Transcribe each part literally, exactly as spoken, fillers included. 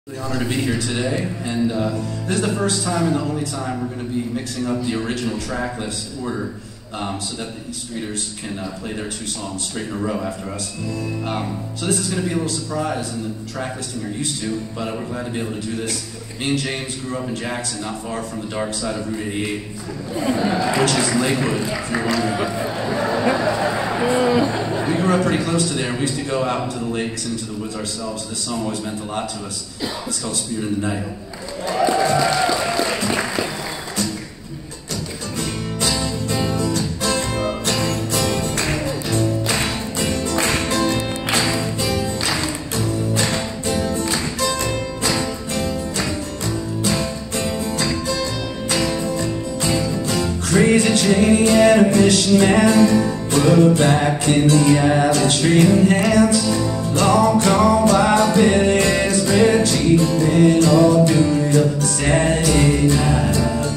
Really honored to be here today, and uh, this is the first time and the only time we're going to be mixing up the original track list order um, so that the East Streeters can uh, play their two songs straight in a row after us. Um, so this is going to be a little surprise in the track listing you're used to, but uh, we're glad to be able to do this. Me and James grew up in Jackson, not far from the dark side of Route eighty-eight, which is Lakewood, if you're wondering. We grew up pretty close to there, and we used to go out into the lakes and into the woods ourselves, so this song always meant a lot to us. It's called Spirt in the Night. Crazy Janie and a mission man were back in the alley trading hands. Long gone by Billy's red Jeep and all duty up the Saturday night.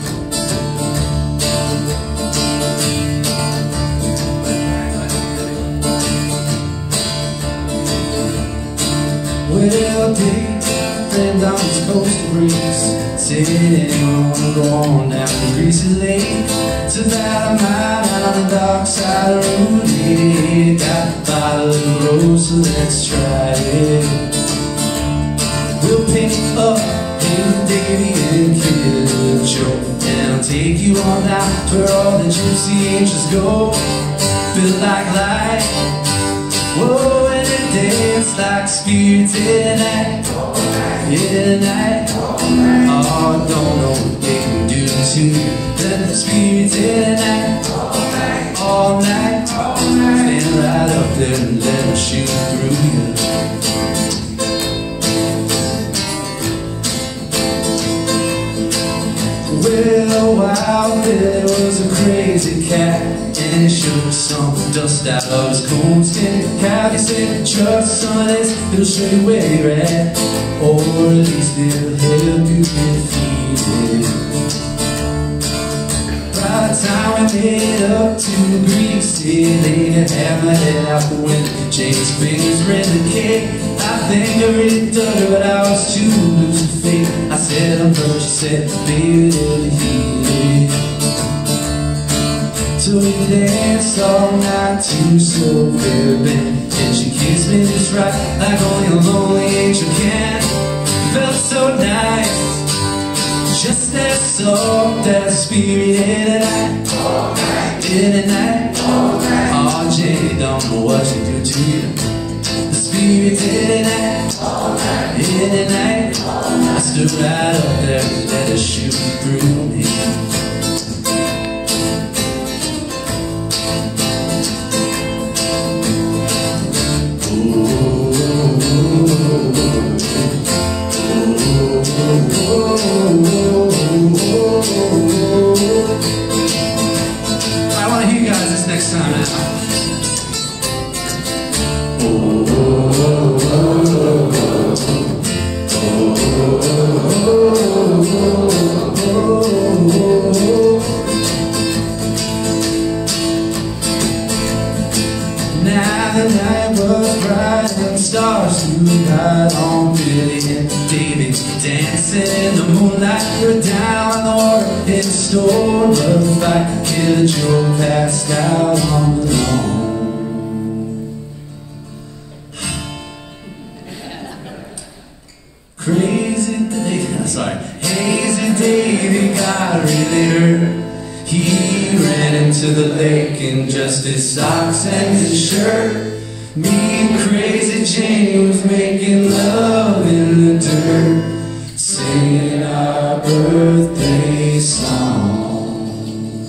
Well, Dave, friend I'm supposed to breeze, sitting on the lawn down the greasy lake. To that mine on the dark side of Route eighty-eight. Got a bottle of rose, so let's try it. We'll pick up David, Davy, and Kid Joe, and I'll take you on out to where all the gypsy angels go. Feel like light, whoa, and it dance like spirits in the night, in the night. Oh, don't know what they can do to you. Let the spirits in the night, all night, all night. Stand right up there and let them shoot through you. Well, Wild Billy was a crazy cat, and he shook some dust out of his coonskin cap. He said, trust some of this, it'll show you where you're at, or at least it'll help you get defeated. By the time we made up to the Greek city, laid a hammer head out the window, James' fingers read the cake. I think I really dug her, but I was too loose to fake. I said I'm hurt, she said, baby, it'll heal. So we danced all night to so very bad, and she kissed me just right, like only a lonely angel can. Felt so nice, just as soft as a spirit in the night, all night, in the night, all night. Oh, Jenny, don't know what you do to you. The spirit in the night, all night, in the night, all night. I stood right up there and let her shoot through me. I want to hear you guys this next time now. Now the night was bright and stars flew right on Billy and David, dancing in the moonlight. We're down in the water in the storm of the fight. Killer Joe passed out on the lawn. Crazy Davy, sorry, Hazy Davy got really hurt. He ran into the lake in just his socks and his shirt. Me and Crazy Jane was making love in the dirt, singing our birthday song.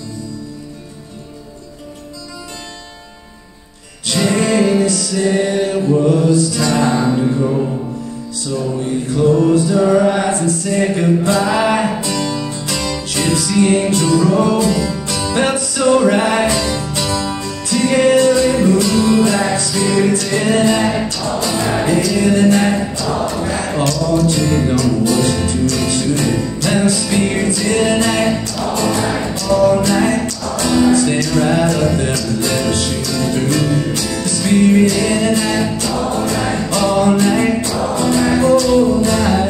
Jane said it was time to go, so we closed our eyes and said goodbye. Gypsy Angel Road felt so right. Together we moved like spirits in the night, all night, in the night, all night. Oh, Jay, don't know what you do to me. Them spirits in the night, all night, all night, all night. Stand right up there and let us shoot through. The spirit in the night, all night, all night, all night, all night.